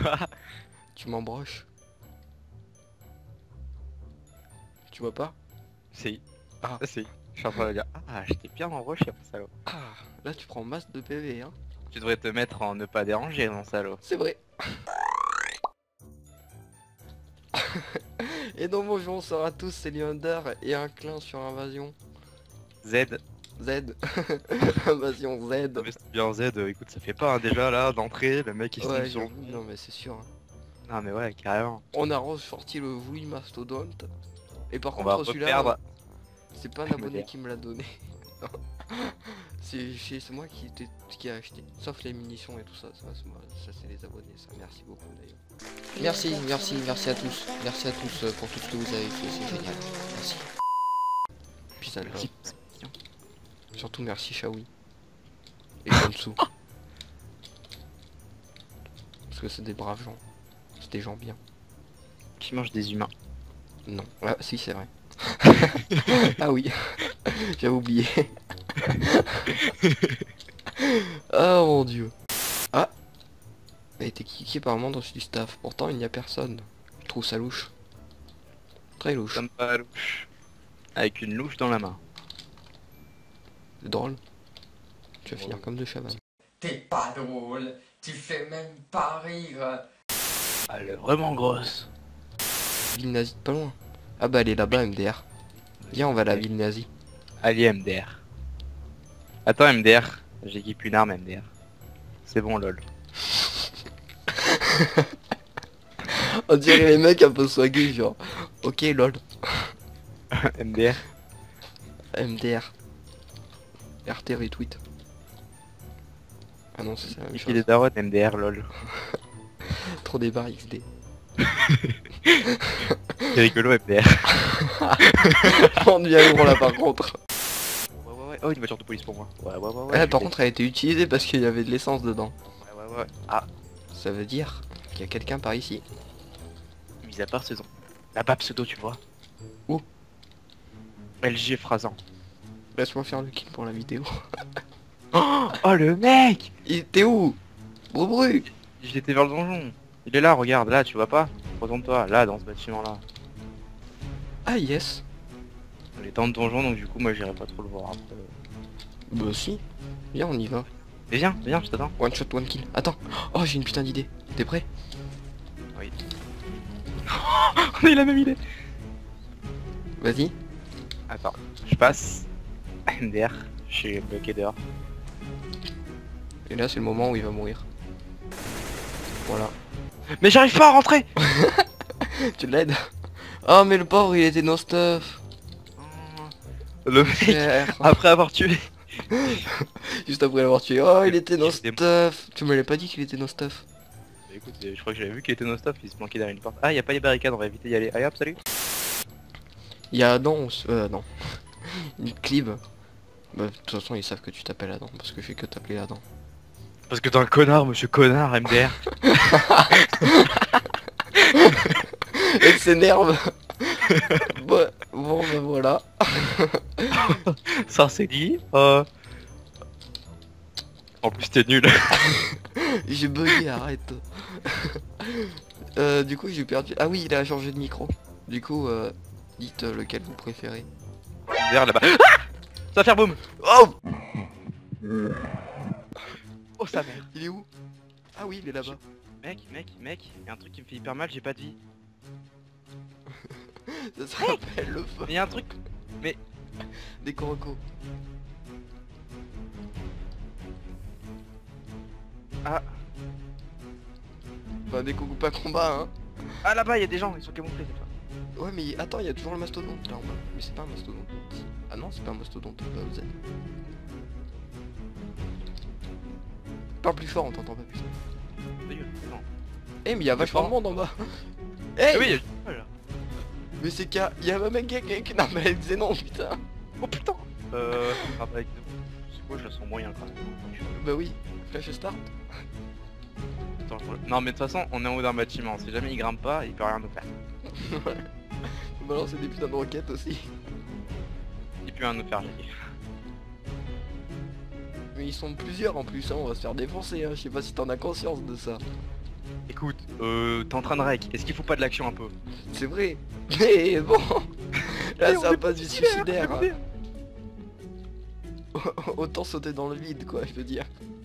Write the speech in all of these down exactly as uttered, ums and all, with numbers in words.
Quoi? Tu m'embroches. Tu vois pas? Si. Ah. Si. Je suis en train de dire. Ah, j'étais bien embroché, mon salaud. Ah, là tu prends masse de P V, hein. Tu devrais te mettre en ne pas déranger, mon salaud. C'est vrai. Et donc bonjour, bonsoir à tous, c'est Leander et un clin sur Invasion. Z. Z. Invasion Z. Non mais c'est bien Z, euh, écoute, ça fait pas hein, déjà là, d'entrée, le mec il se Ouais, tombe sur... j'avoue, non mais c'est sûr. Hein. Non mais ouais, carrément. On a ressorti le Wii Mastodonte. Et par On va contre celui-là, reperdre. c'est pas un abonné qui me l'a donné. C'est c'est moi qui, était, qui a acheté. Sauf les munitions et tout ça, ça, ça, ça c'est les abonnés, ça. Merci beaucoup d'ailleurs. Merci, merci, merci à tous. Merci à tous euh, pour tout ce que vous avez fait, c'est génial. Merci. Puis ça Merci. surtout merci Shaoui. Et Gonsu. Parce que c'est des braves gens. C'est des gens bien. Qui mange des humains. Non. Ah si c'est vrai. Ah oui. J'avais oublié. Oh mon dieu. Ah. Elle a été kické par un membre du staff. Pourtant il n'y a personne. Je trouve ça louche. Très louche. Comme pas louche. Avec une louche dans la main. C'est drôle. Tu vas finir comme deux chaman. T'es pas drôle, tu fais même pas rire. Ah, elle est vraiment grosse. Ville nazie pas loin. Ah bah elle est là-bas M D R. Viens on va à la ville nazie. Allez M D R. Attends M D R, j'équipe une arme M D R. C'est bon lol. On dirait les mecs un peu swagués genre. Ok lol. M D R. M D R. R T retweet. Ah non c'est ça la même Ici chose. les darons M D R lol. Trop des barres X D. C'est rigolo M D R. On devient gros là par contre. Ouais ouais ouais, oh une voiture de police pour moi. Ouais ouais ouais ouais. Ah, je par l'ai. contre elle a été utilisée parce qu'il y avait de l'essence dedans. Ouais ouais ouais. Ah, Ça veut dire qu'il y a quelqu'un par ici. mis à part saison. Là-bas pseudo tu vois. Où? L G Frasan. Laisse-moi faire le kill pour la vidéo. Oh, oh le mec. Il était où? Brubru. Il était vers le donjon. Il est là, regarde, là, tu vois pas? Retourne-toi, là, dans ce bâtiment-là. Ah yes. Il est dans le donjon, donc du coup, moi, j'irai pas trop le voir après. Bah si. Viens on y va. Mais viens, viens, je t'attends. One shot one kill. Attends. Oh j'ai une putain d'idée. T'es prêt? Oui. On a eu la même idée. Vas-y. Attends, je passe. M D R, je suis bloqué dehors. Et là c'est le moment où il va mourir. Voilà. Mais j'arrive pas à rentrer. Tu l'aides? Oh mais le pauvre il était no stuff. Le mec, Cher. après avoir tué. Juste après l'avoir tué. Oh il était no J'étais- stuff. Tu me l'avais pas dit qu'il était no stuff. Bah, écoute, je crois que j'avais vu qu'il était no-stop, il se planquait derrière une porte. Ah, y a pas les barricades, on va éviter d'y aller. Allez hop, salut. Il y a Adam. on s- Euh non. Une clive. Bah de toute façon ils savent que tu t'appelles Adam parce que je fais que t'appeler Adam. Parce que t'es un connard, monsieur connard, M D R. Elle s'énerve. Bon, bon bah voilà. Ça c'est dit. Euh... En plus t'es nul. J'ai bugué, arrête. euh, du coup j'ai perdu. Ah oui il a changé de micro. Du coup euh, dites euh, lequel vous préférez. M D R là-bas. Ah, ça va faire boum. Oh Oh sa mère. il est où? Ah oui il est là-bas. Mec, mec, mec, y'a un truc qui me fait hyper mal, j'ai pas de vie. Ça s'appelle le feu. Mais y'a un truc. Des corocos. Ah, Bah des coucou pas combat hein. ah là-bas y'a des gens, ils sont camouflés cette fois. Ouais mais attends il y a toujours le mastodonte là en bas. Mais c'est pas un mastodonte. Si. Ah non c'est pas un mastodonte. Bah vous êtes. Parle plus fort on t'entend pas plus. Salut, non. Eh mais il y a vachement de monde en bas. Eh Ah oui, y'a... oh là. mais c'est qu'il y a, il y a un mec qui qui- non mais elle disait non putain. Oh putain. Euh... Ah bah avec nous. C'est quoi, je la sens moyen quand même. Bah oui. Flash start. Attends, je- Non mais de toute façon, on est en haut d'un bâtiment, si jamais il grimpe pas, il peut rien nous faire. Ouais. Faut balancer des putains de roquettes aussi. Il peut rien nous faire, j'ai dit. Mais ils sont plusieurs en plus, hein, on va se faire défoncer, hein. Je sais pas si t'en as conscience de ça. Écoute, euh, t'es en train de rec, est-ce qu'il faut pas de l'action un peu? C'est vrai. Mais bon. Là, Eh, on ça va est pas du suicidaire. M D R. Hein. Autant sauter dans le vide, quoi, je veux dire.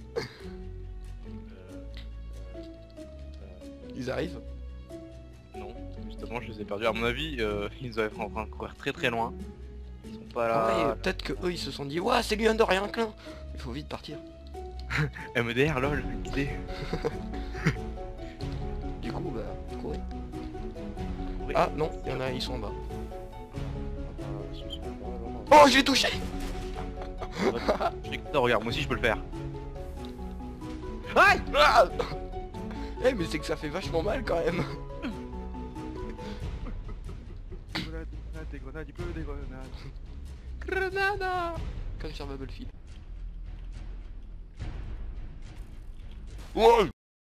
Ils arrivent? Non, justement, je les ai perdus. À mon avis, euh, ils doivent être en train de courir très très loin. Ils sont pas Ah là. ouais, peut-être que eux ils se sont dit, ouah, c'est lui un de rien clin. Il faut vite partir. M D R, lol, une idée. Du coup, bah, courez. Ah non, il y en a, ils sont en bas. Oh, j'ai touché. Je sais que ça, regarde, moi aussi je peux le faire. Aïe. Ah eh, mais c'est que ça fait vachement mal quand même. Des grenades, des grenades, il pleut des grenades. Grenada. Comme sur Battlefield. Ouais.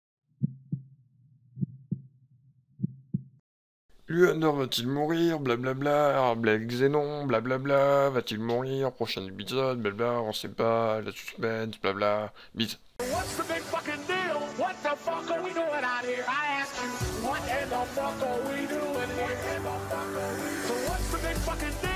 Luandor va-t-il mourir? Blablabla. Black Xenon, blablabla. Va-t-il mourir? Prochain épisode, blabla. On sait pas. La suspense, blabla. Bis. What's the big fucking deal? What the fuck are we doing out here? I ask you, what in the fuck are we doing here? So what's the big fucking deal?